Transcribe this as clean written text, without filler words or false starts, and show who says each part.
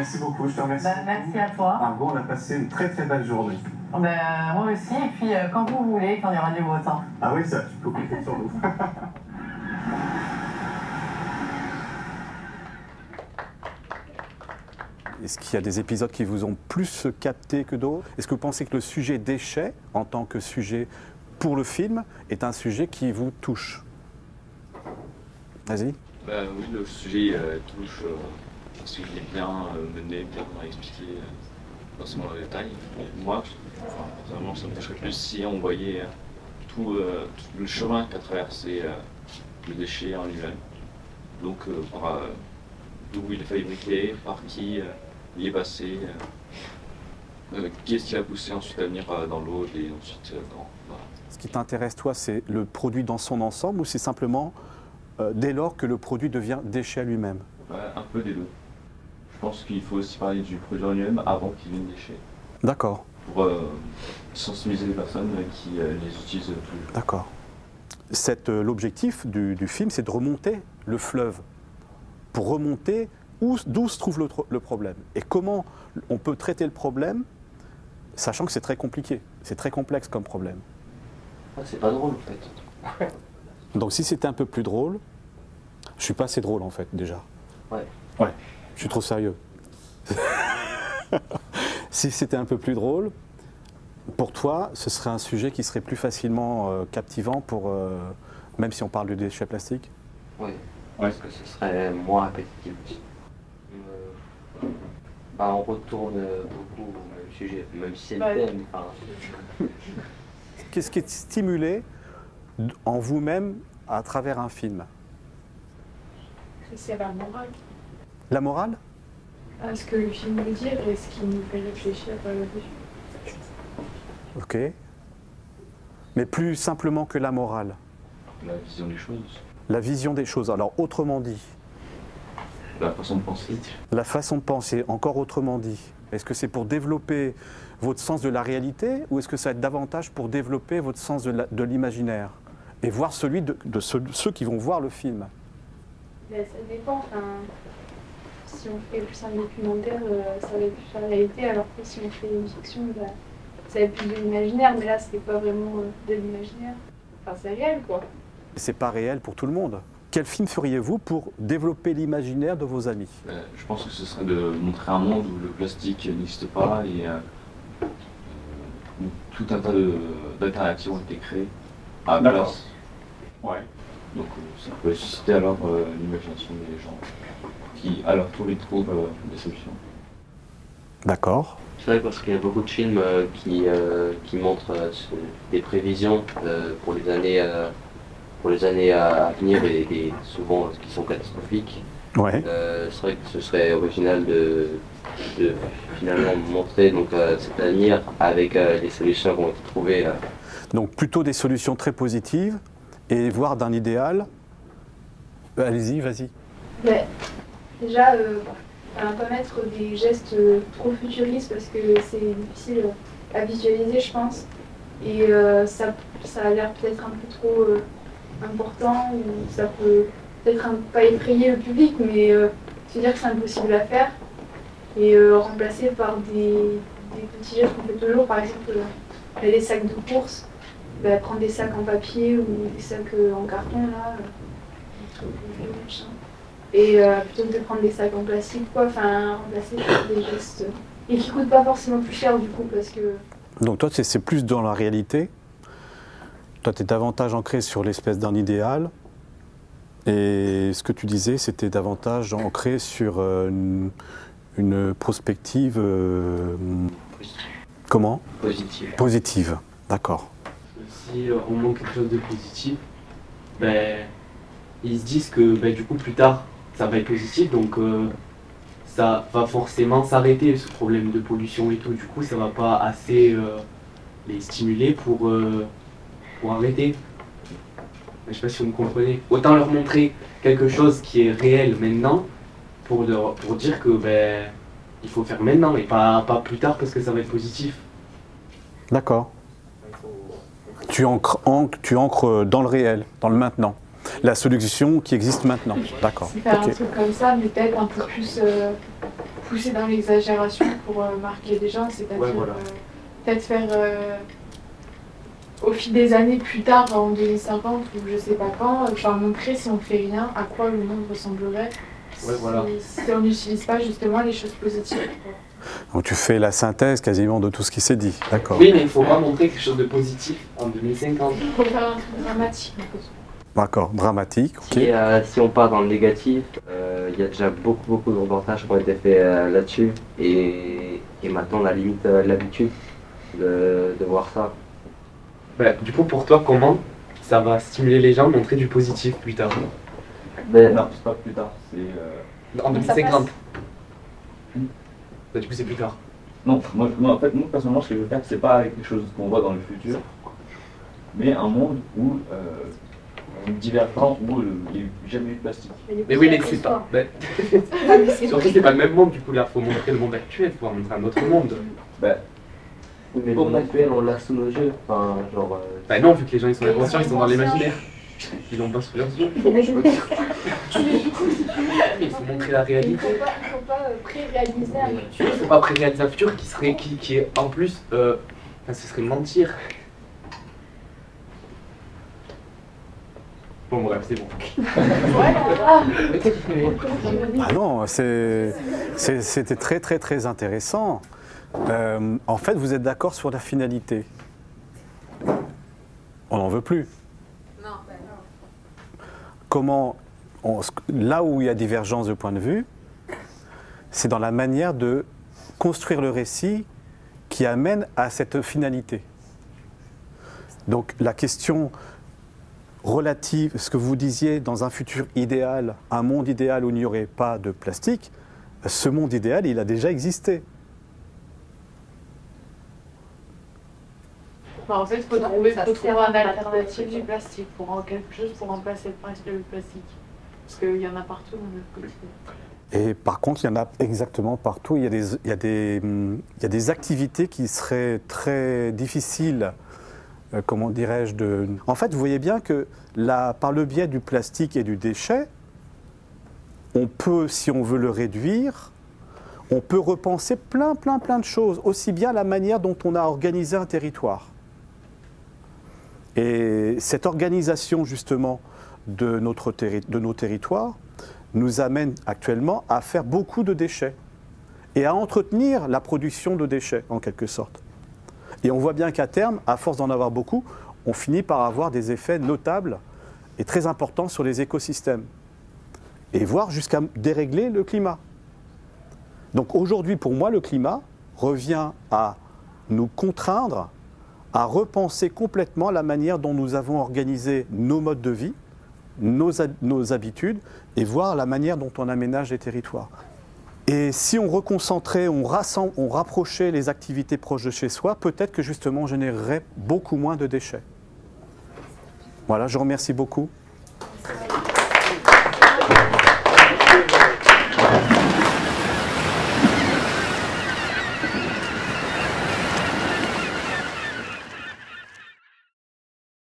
Speaker 1: Merci beaucoup, je te remercie.
Speaker 2: Merci à toi.
Speaker 1: Margot, on a passé une très très belle journée.
Speaker 2: Moi aussi, et puis quand vous voulez, quand il y aura du beau temps.
Speaker 1: Ah oui, ça, tu peux compter sur nous.
Speaker 3: Est-ce qu'il y a des épisodes qui vous ont plus capté que d'autres? Est-ce que vous pensez que le sujet déchets, en tant que sujet pour le film, est un sujet qui vous touche? Vas-y.
Speaker 4: Oui, le sujet touche parce qu'il est bien mené, bien expliqué, forcément dans les détails. Et moi, personnellement, ça me toucherait plus si on voyait tout le chemin qu'a traversé le déchet en lui-même. Donc, d'où il est fabriqué, par qui il est passé, qu'est-ce qui l'a poussé ensuite à venir dans l'eau et ensuite voilà.
Speaker 3: Ce qui t'intéresse, toi, c'est le produit dans son ensemble ou c'est simplement dès lors que le produit devient déchet lui-même?
Speaker 4: Un peu des deux. Je pense qu'il faut aussi parler du produit en lui-même avant qu'il devienne déchet.
Speaker 3: D'accord.
Speaker 4: Pour sensibiliser les personnes qui les utilisent plus.
Speaker 3: D'accord. L'objectif du film, c'est de remonter le fleuve. Pour remonter d'où se trouve le problème. Et comment on peut traiter le problème, sachant que c'est très compliqué. C'est très complexe comme problème.
Speaker 5: C'est pas drôle en fait.
Speaker 3: Donc si c'était un peu plus drôle, je suis pas assez drôle en fait déjà.
Speaker 5: Ouais.
Speaker 3: Ouais, je suis trop sérieux. Si c'était un peu plus drôle, pour toi, ce serait un sujet qui serait plus facilement captivant pour, même si on parle de déchets plastiques?
Speaker 5: Oui, parce que ce serait moins répétitif aussi. On retourne beaucoup au même sujet, même si c'est le thème.
Speaker 3: Qu'est-ce qui est stimulé en vous-même à travers un film?
Speaker 6: C'est la morale.
Speaker 3: La morale?
Speaker 6: Ce que le film veut dire et ce qui nous fait réfléchir là-dessus.
Speaker 3: Ok. Mais plus simplement que la morale?
Speaker 4: La vision des choses.
Speaker 3: La vision des choses. Alors, autrement dit?
Speaker 4: La façon de penser.
Speaker 3: La façon de penser, encore autrement dit. Est-ce que c'est pour développer votre sens de la réalité ou est-ce que ça va être davantage pour développer votre sens de l'imaginaire et voir celui de ceux qui vont voir le film?
Speaker 6: Ça dépend. Si on fait plus un documentaire, ça va être plus la réalité, alors que si on fait une fiction, ça va être plus de l'imaginaire, mais là, c'est pas vraiment de l'imaginaire. Enfin, c'est réel, quoi.
Speaker 3: C'est pas réel pour tout le monde. Quel film feriez-vous pour développer l'imaginaire de vos amis?
Speaker 4: Je pense que ce serait de montrer un monde où le plastique n'existe pas et où tout un tas d'alternatives ont été créées à la place. Ouais. Donc ça peut susciter alors l'imagination des gens qui à leur tour y trouvent des solutions.
Speaker 3: D'accord.
Speaker 5: C'est vrai parce qu'il y a beaucoup de films qui montrent des prévisions pour les années à venir et souvent qui sont catastrophiques.
Speaker 3: Ouais.
Speaker 5: C'est vrai que ce serait original de finalement montrer cet avenir avec les solutions qui ont été trouvées.
Speaker 3: Donc plutôt des solutions très positives et voir d'un idéal. Allez-y, vas-y.
Speaker 6: Déjà, pas mettre des gestes trop futuristes parce que c'est difficile à visualiser, je pense. Et ça a l'air peut-être un peu trop important, ou ça peut peut-être pas effrayer le public, mais se dire que c'est impossible à faire. Et remplacer par des petits gestes qu'on fait toujours, par exemple les sacs de course, prendre des sacs en papier ou des sacs en carton là, et plutôt que de prendre des sacs en plastique, quoi, remplacer par des gestes et qui coûtent pas forcément plus cher du coup parce que.
Speaker 3: Donc toi c'est plus dans la réalité. Toi tu es davantage ancré sur l'espèce d'un idéal. Et ce que tu disais, c'était davantage ancré sur une prospective. Comment?
Speaker 5: Positive.
Speaker 3: Positive, d'accord.
Speaker 7: Si on manque quelque chose de positif, ils se disent que du coup plus tard ça va être positif, donc ça va forcément s'arrêter ce problème de pollution et tout. Du coup ça va pas assez les stimuler pour arrêter. Je sais pas si vous me comprenez. Autant leur montrer quelque chose qui est réel maintenant pour dire que il faut faire maintenant et pas plus tard parce que ça va être positif.
Speaker 3: D'accord. Tu ancres dans le réel, dans le maintenant. La solution qui existe maintenant. D'accord.
Speaker 6: C'est faire un truc comme ça, mais peut-être un peu plus
Speaker 8: pousser dans l'exagération pour marquer les gens, c'est-à-dire
Speaker 7: Ouais, voilà.
Speaker 8: Peut-être faire au fil des années plus tard, en 2050 ou je sais pas quand, enfin montrer si on fait rien, à quoi le monde ressemblerait
Speaker 7: Ouais, voilà.
Speaker 8: si on n'utilise pas justement les choses positives. Quoi.
Speaker 3: Donc tu fais la synthèse quasiment de tout ce qui s'est dit, d'accord.
Speaker 7: Oui, mais il faut pas montrer quelque chose de positif en 2050.
Speaker 8: Il faut faire un truc dramatique. En fait.
Speaker 3: D'accord, dramatique, ok.
Speaker 5: Si on part dans le négatif, il y a déjà beaucoup de reportages qui ont été faits là-dessus. Et maintenant, on a limite l'habitude de voir ça.
Speaker 7: Bah, du coup, pour toi, comment ça va stimuler les gens, montrer du positif plus tard?
Speaker 4: Non, c'est pas plus tard, c'est...
Speaker 7: En 2050. Bah, du coup, c'est plus tard.
Speaker 4: Non, moi, en fait, moi personnellement, ce que je veux faire, c'est pas quelque chose qu'on voit dans le futur, mais un monde où divergent, où il n'y a jamais eu de plastique.
Speaker 7: Mais oui, mais c'est pas. Mais... Surtout, c'est pas le même monde, du coup, là, faut montrer le monde actuel, faut montrer un autre monde.
Speaker 4: Bah,
Speaker 5: Oui, mais le monde actuel, on l'a sous nos yeux. Enfin, genre.
Speaker 7: Bah, non, vu que les gens ils sont inconscients, ils sont dans l'imaginaire. Ils l'ont pas sous leurs yeux. Il faut montrer la réalité.
Speaker 6: Il faut pas pré-réaliser un futur.
Speaker 7: Il faut pas pré-réaliser un futur qui est en plus. Enfin, ce serait mentir. Bon, bref, c'est bon.
Speaker 3: Ah non, c'était très intéressant. En fait, vous êtes d'accord sur la finalité. On n'en veut plus.
Speaker 8: Non,
Speaker 3: Comment, là où il y a divergence de point de vue, c'est dans la manière de construire le récit qui amène à cette finalité. Donc la question relative, ce que vous disiez dans un futur idéal, un monde idéal où il n'y aurait pas de plastique, ce monde idéal, il a déjà existé.
Speaker 8: en fait, il faut trouver un alternative du plastique, quelque chose pour remplacer le plastique. Parce qu'il y en a partout dans notre quotidien.
Speaker 3: Et par contre, il y en a exactement partout. Il y a des activités qui seraient très difficiles, comment dirais-je, de... En fait, vous voyez bien que par le biais du plastique et du déchet, on peut, si on veut le réduire, on peut repenser plein de choses, aussi bien la manière dont on a organisé un territoire. Et cette organisation, justement, de nos territoires nous amène actuellement à faire beaucoup de déchets et à entretenir la production de déchets, en quelque sorte. Et on voit bien qu'à terme, à force d'en avoir beaucoup, on finit par avoir des effets notables et très importants sur les écosystèmes, et voire jusqu'à dérégler le climat. Donc aujourd'hui, pour moi, le climat revient à nous contraindre à repenser complètement la manière dont nous avons organisé nos modes de vie, nos habitudes, et voir la manière dont on aménage les territoires. Et si on reconcentrait, on rapprochait les activités proches de chez soi, peut-être que justement on générerait beaucoup moins de déchets. Voilà, je vous remercie beaucoup.